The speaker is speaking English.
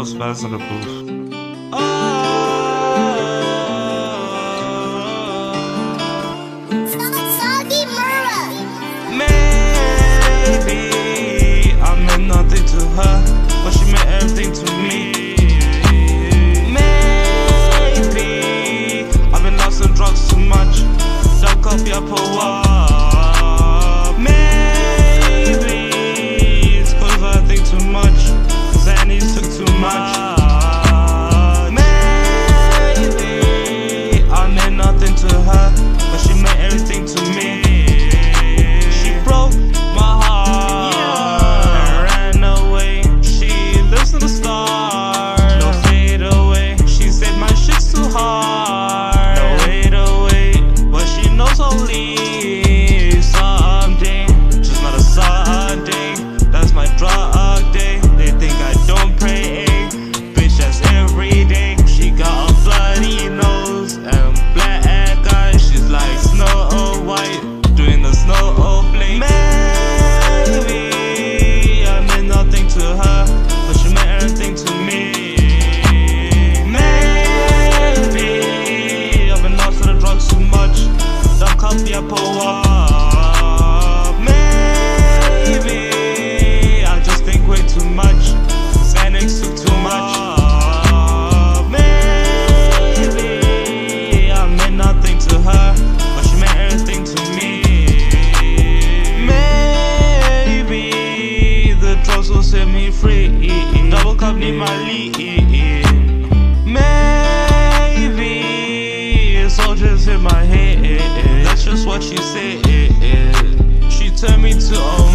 Spaz in the booth. Maybe I meant nothing to her, but she meant everything to me. Maybe I've been lost in drugs too much. Don't copy up or what? Maybe it's cause I think too much. Zannies took too much. Maybe I meant nothing to her, but she meant everything to me. She broke my heart and ran away. She lives in the stars, no fade away. She said my shit's too hard, no wait away. But she knows I'll leave someday, just not a Sunday. That's my drug day. They think I don't pray, bitch, that's every day. She got a bloody nose and black eyes. She's like Snow White, doing the snowflake. Maybe I meant nothing to her, but she meant everything to me. Maybe I've been lost to the drugs too much. Don't copy up or what? Maybe I just think way too much. Xanax took too much. Maybe I meant nothing to her, but she meant everything to me. Maybe the drugs will set me free. Double cup need my lead. Maybe soldiers hit my head. That's just what she said. She turned me to a